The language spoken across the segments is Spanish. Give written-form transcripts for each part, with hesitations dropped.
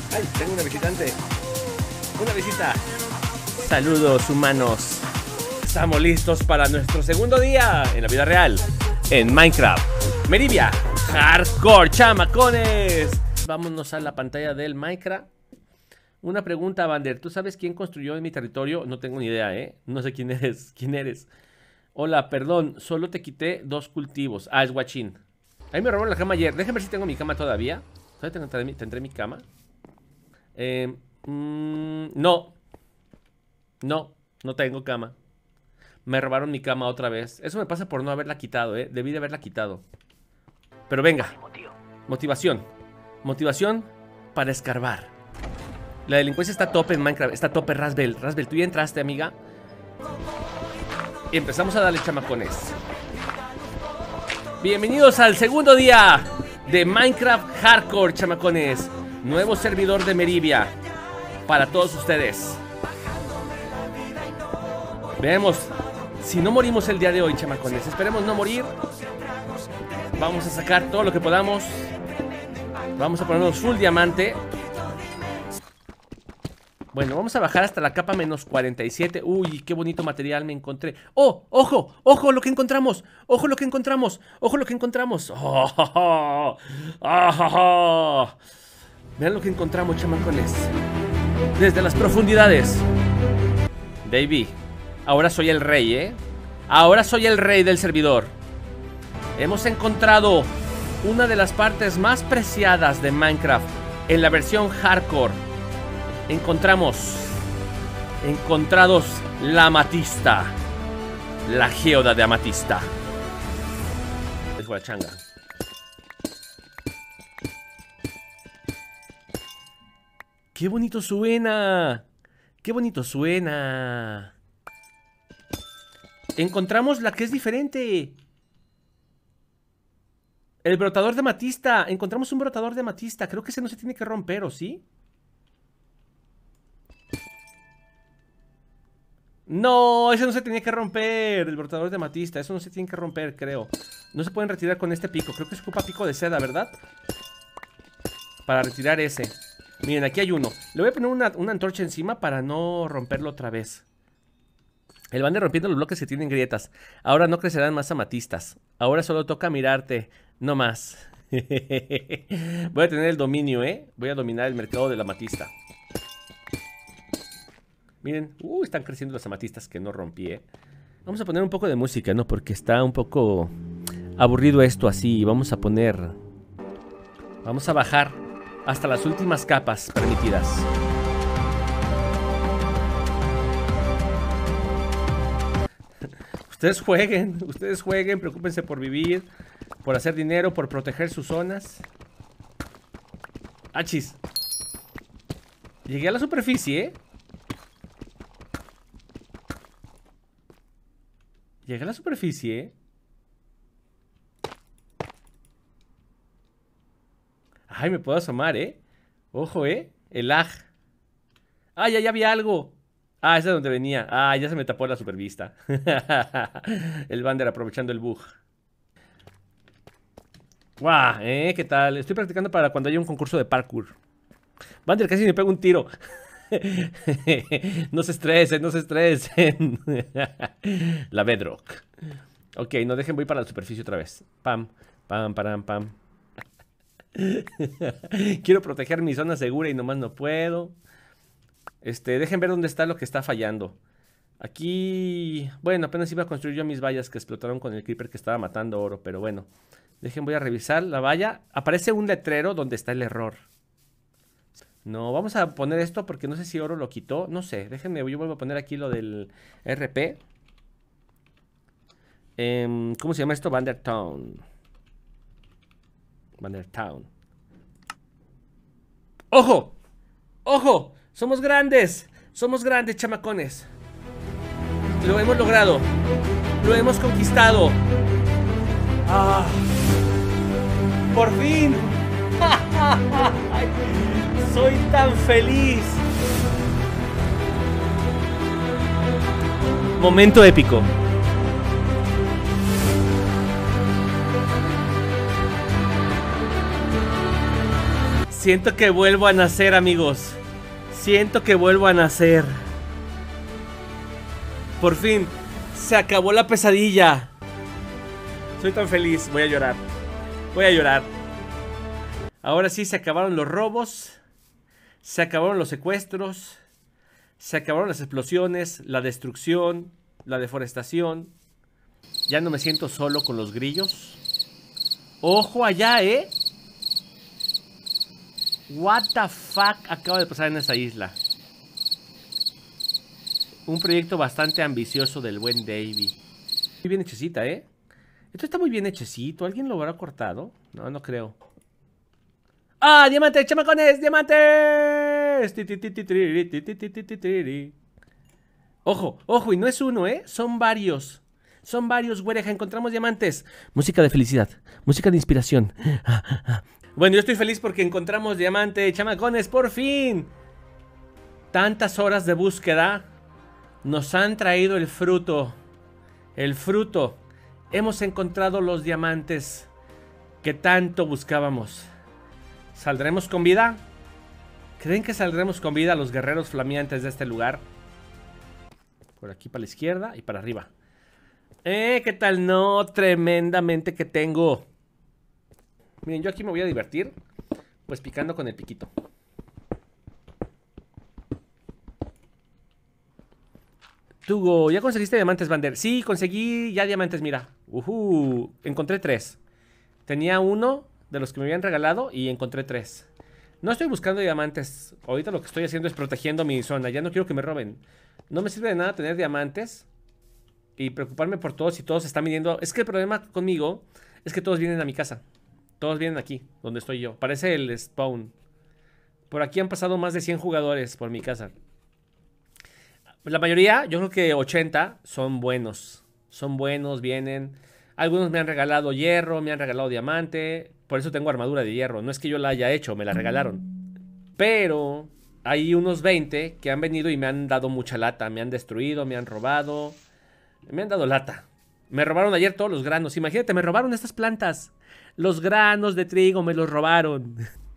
Ay, tengo una visitante. Una visita. Saludos, humanos. Estamos listos para nuestro segundo día en la vida real, en Minecraft Meribia Hardcore, chamacones. Vámonos a la pantalla del Minecraft. Una pregunta, Vander. ¿Tú sabes quién construyó en mi territorio? No tengo ni idea, ¿eh? No sé quién eres. ¿Quién eres? Hola, perdón. Solo te quité 2 cultivos. Ah, es Guachín. Ahí me robaron la cama ayer. Déjame ver si tengo mi cama todavía. ¿Tendré mi cama? No. No tengo cama. Me robaron mi cama otra vez. Eso me pasa por no haberla quitado, debí de haberla quitado. Pero venga. Motivación. Motivación para escarbar. La delincuencia está a tope en Minecraft. Está a tope, Rasbel. Rasbel, tú ya entraste, amiga. Y empezamos a darle, chamacones. Bienvenidos al segundo día de Minecraft Hardcore, chamacones. Nuevo servidor de Meribia para todos ustedes. Veamos si no morimos el día de hoy, chamacones. Esperemos no morir. Vamos a sacar todo lo que podamos. Vamos a ponernos full diamante. Bueno, vamos a bajar hasta la capa menos 47. Uy, qué bonito material me encontré. ¡Oh! ¡Ojo! ¡Ojo lo que encontramos! ¡Ojo lo que encontramos! ¡Ojo lo que encontramos! ¡Oh! ¡Oh! ¡Oh! Vean lo que encontramos, chamacones. Desde las profundidades. Davey, ahora soy el rey, ¿eh? Ahora soy el rey del servidor. Hemos encontrado una de las partes más preciadas de Minecraft en la versión hardcore. Encontrados la amatista. La geoda de amatista. Es la changa. ¡Qué bonito suena! ¡Qué bonito suena! Encontramos la que es diferente. El brotador de amatista. Encontramos un brotador de amatista. Creo que ese no se tiene que romper, ¿o sí? No, ese no se tenía que romper. El brotador de amatista, eso no se tiene que romper, creo. No se pueden retirar con este pico. Creo que se ocupa pico de seda, ¿verdad? Para retirar ese. Miren, aquí hay uno. Le voy a poner una antorcha encima para no romperlo otra vez. El Vander rompiendo los bloques que tienen grietas. Ahora no crecerán más amatistas. Ahora solo toca mirarte, no más. Voy a tener el dominio, voy a dominar el mercado de la amatista. Miren, están creciendo las amatistas que no rompí, Vamos a poner un poco de música, ¿no? Porque está un poco aburrido esto así. Vamos a bajar hasta las últimas capas permitidas. Ustedes jueguen, preocúpense por vivir, por hacer dinero, por proteger sus zonas. ¡Achis! Llegué a la superficie, Llegué a la superficie, Ay, me puedo asomar, Ojo, el lag. ¡Ay, ya había algo! Ah, ese es donde venía. Ah, ya se me tapó la supervista. El Vander aprovechando el bug. ¡Guau! ¿Qué tal? Estoy practicando para cuando haya un concurso de parkour. Vander casi me pega un tiro. No se estresen, no se estresen. La bedrock. Ok, no dejen, voy para la superficie otra vez. Pam, pam, param, pam. Quiero proteger mi zona segura y nomás no puedo. Dejen ver dónde está lo que está fallando. Aquí, bueno, apenas iba a construir yo mis vallas que explotaron con el creeper que estaba matando oro. Pero bueno, voy a revisar la valla. Aparece un letrero donde está el error. No, vamos a poner esto porque no sé si oro lo quitó. No sé, déjenme, yo vuelvo a poner aquí lo del RP. ¿Cómo se llama esto? Vandertown. ¡Ojo! ¡Ojo! ¡Somos grandes! ¡Somos grandes, chamacones! Lo hemos logrado. Lo hemos conquistado. ¡Ah! ¡Por fin! ¡Soy tan feliz! Momento épico. Siento que vuelvo a nacer, amigos. Siento que vuelvo a nacer. Por fin, se acabó la pesadilla. Soy tan feliz, voy a llorar. Voy a llorar. Ahora sí, se acabaron los robos. Se acabaron los secuestros. Se acabaron las explosiones, la destrucción, la deforestación. Ya no me siento solo con los grillos. Ojo allá, ¿eh? What the fuck acaba de pasar en esa isla. Un proyecto bastante ambicioso del buen Davey. Muy bien hechecita, ¿eh? Esto está muy bien hechecito. ¿Alguien lo habrá cortado? No, no creo. ¡Ah, diamantes, chamacones! ¡Diamantes! Ojo, ojo, y no es uno, ¿eh? Son varios. Son varios, güereja. Encontramos diamantes. Música de felicidad. Música de inspiración. Bueno, yo estoy feliz porque encontramos diamante, chamacones, por fin. Tantas horas de búsqueda nos han traído el fruto. El fruto. Hemos encontrado los diamantes que tanto buscábamos. ¿Saldremos con vida? ¿Creen que saldremos con vida los guerreros flameantes de este lugar? Por aquí para la izquierda y para arriba. ¿Qué tal? No, tremendamente que tengo. Miren, yo aquí me voy a divertir, pues picando con el piquito. Tugo, ¿ya conseguiste diamantes, Vander? Sí, conseguí ya diamantes, mira. Encontré 3. Tenía uno de los que me habían regalado y encontré 3. No estoy buscando diamantes. Ahorita lo que estoy haciendo es protegiendo mi zona. Ya no quiero que me roben. No me sirve de nada tener diamantes y preocuparme por todos y todos están viniendo. Es que el problema conmigo es que todos vienen a mi casa. Todos vienen aquí, donde estoy yo. Parece el spawn. Por aquí han pasado más de 100 jugadores por mi casa. La mayoría, yo creo que 80, son buenos. Son buenos, vienen. Algunos me han regalado hierro, me han regalado diamante. Por eso tengo armadura de hierro. No es que yo la haya hecho, me la regalaron. Pero hay unos 20 que han venido y me han dado mucha lata. Me han destruido, me han robado. Me han dado lata. Me robaron ayer todos los granos. Imagínate, me robaron estas plantas. Los granos de trigo me los robaron.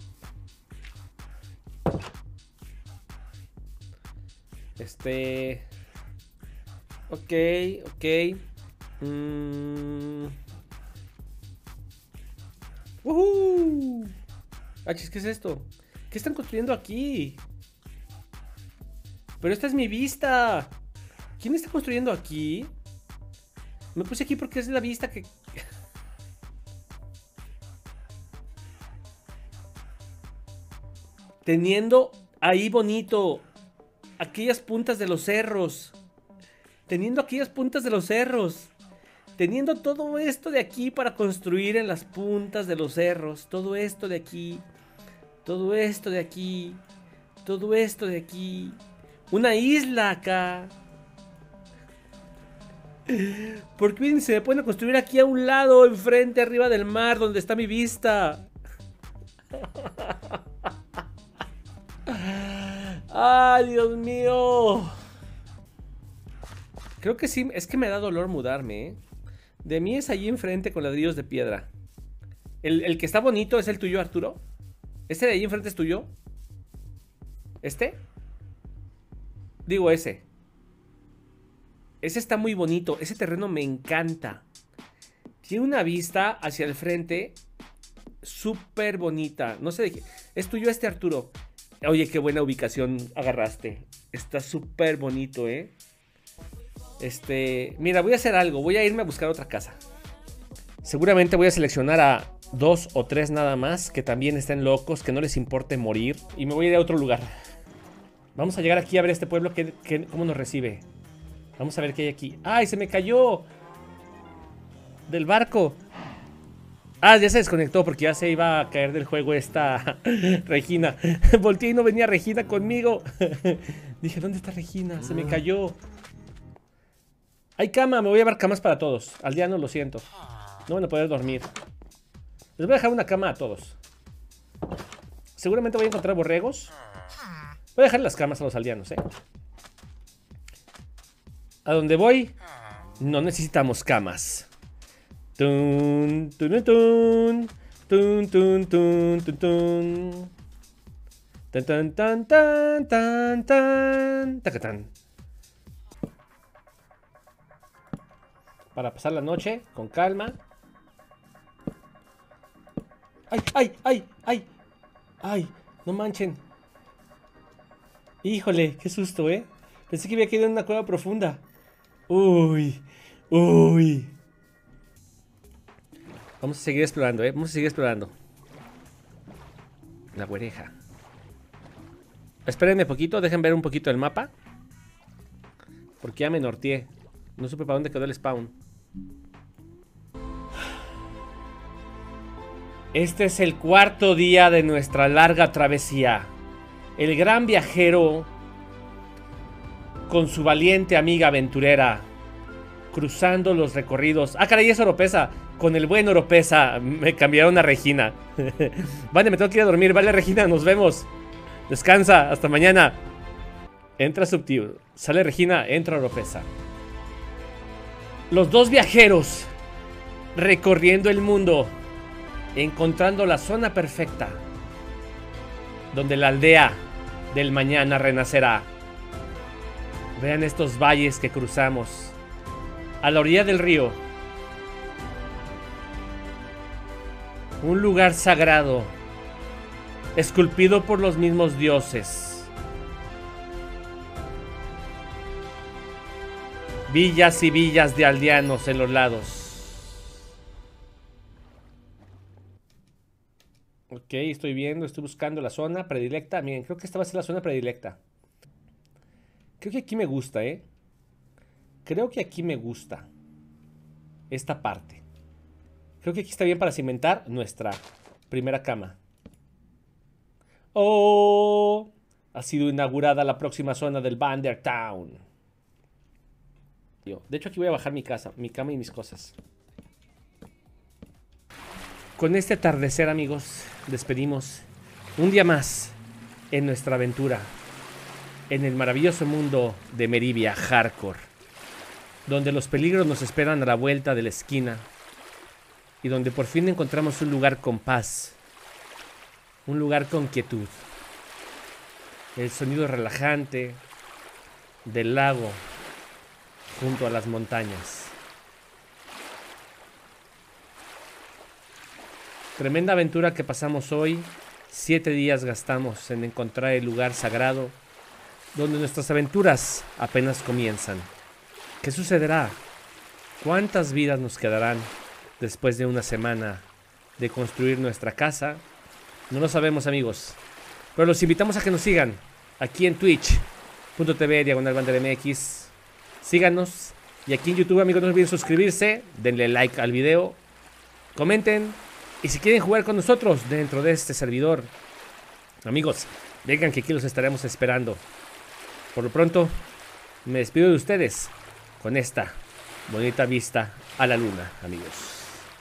Ok, ok. Achis, ¿qué es esto? ¿Qué están construyendo aquí? Pero esta es mi vista. ¿Quién está construyendo aquí? Me puse aquí porque es la vista que... Teniendo ahí bonito aquellas puntas de los cerros. Teniendo aquellas puntas de los cerros. Teniendo todo esto de aquí para construir en las puntas de los cerros. Todo esto de aquí. Todo esto de aquí. Todo esto de aquí. Una isla acá. Porque miren, se me pueden construir aquí a un lado, enfrente, arriba del mar, donde está mi vista. ¡Ay, Dios mío! Creo que sí, es que me da dolor mudarme, ¿eh? De mí es allí enfrente con ladrillos de piedra. ¿El que está bonito es el tuyo, Arturo? ¿Este de allí enfrente es tuyo? ¿Este? Digo ese. Ese está muy bonito, ese terreno me encanta. Tiene una vista hacia el frente súper bonita. No sé de qué. Es tuyo este, Arturo. Oye, qué buena ubicación agarraste. Está súper bonito, ¿eh? Mira, voy a hacer algo. Voy a irme a buscar otra casa. Seguramente voy a seleccionar a 2 o 3 nada más que también estén locos, que no les importe morir. Y me voy a ir a otro lugar. Vamos a llegar aquí a ver este pueblo cómo nos recibe. Vamos a ver qué hay aquí. ¡Ay, se me cayó! Del barco. Ah, ya se desconectó porque ya se iba a caer del juego esta Regina. Volteé y no venía Regina conmigo. Dije, ¿dónde está Regina? Se me cayó. Hay cama, me voy a llevar camas para todos. Aldeanos, lo siento. No van a poder dormir. Les voy a dejar una cama a todos. Seguramente voy a encontrar borregos. Voy a dejar las camas a los aldeanos, A donde voy, no necesitamos camas. Tun, tun, tun, tun, tun, tun, tun, tun. Tan, tan, tan, tan, tan, tan, tacatán. Para pasar la noche con calma. ¡Ay, ay, ay, ay! ¡Ay! No manchen. Híjole, qué susto, ¿eh? Pensé que había quedado en una cueva profunda. Uy, uy. Vamos a seguir explorando, ¿eh? Vamos a seguir explorando. La güereja. Espérenme poquito, dejen ver un poquito el mapa. Porque ya me norteé. No supe para dónde quedó el spawn. Este es el cuarto día de nuestra larga travesía. El gran viajero, con su valiente amiga aventurera, cruzando los recorridos. ¡Ah, caray, es Oropesa! Con el buen Oropesa me cambiaron a Regina. Vale, me tengo que ir a dormir. Vale, Regina, nos vemos. Descansa, hasta mañana. Entra Subtil, sale Regina, entra Oropesa. Los dos viajeros recorriendo el mundo, encontrando la zona perfecta, donde la aldea del mañana renacerá. Vean estos valles que cruzamos. A la orilla del río, un lugar sagrado, esculpido por los mismos dioses. Villas y villas de aldeanos en los lados. Ok, estoy viendo, estoy buscando la zona predilecta. Miren, creo que esta va a ser la zona predilecta. Creo que aquí me gusta, ¿eh? Creo que aquí me gusta esta parte. Creo que aquí está bien para cimentar nuestra primera cama. ¡Oh! Ha sido inaugurada la próxima zona del Bandertown. De hecho, aquí voy a bajar mi casa, mi cama y mis cosas. Con este atardecer, amigos, despedimos un día más en nuestra aventura en el maravilloso mundo de Meribia Hardcore, donde los peligros nos esperan a la vuelta de la esquina y donde por fin encontramos un lugar con paz, un lugar con quietud, el sonido relajante del lago junto a las montañas. Tremenda aventura que pasamos hoy. 7 días gastamos en encontrar el lugar sagrado donde nuestras aventuras apenas comienzan. ¿Qué sucederá? ¿Cuántas vidas nos quedarán después de una semana de construir nuestra casa? No lo sabemos, amigos, pero los invitamos a que nos sigan aquí en twitch.tv/bandermx. Síganos. Y aquí en YouTube, amigos, no olviden suscribirse, denle like al video, comenten. Y si quieren jugar con nosotros dentro de este servidor, amigos, vengan que aquí los estaremos esperando. Por lo pronto, me despido de ustedes con esta bonita vista a la luna, amigos.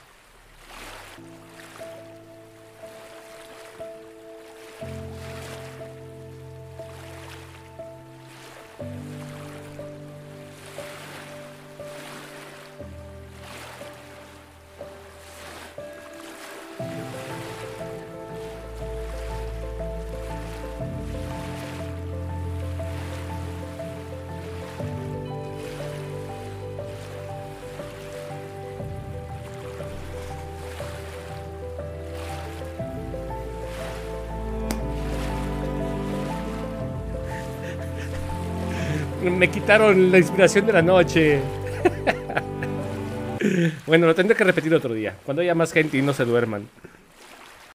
Me quitaron la inspiración de la noche. Bueno, lo tendré que repetir otro día, cuando haya más gente y no se duerman.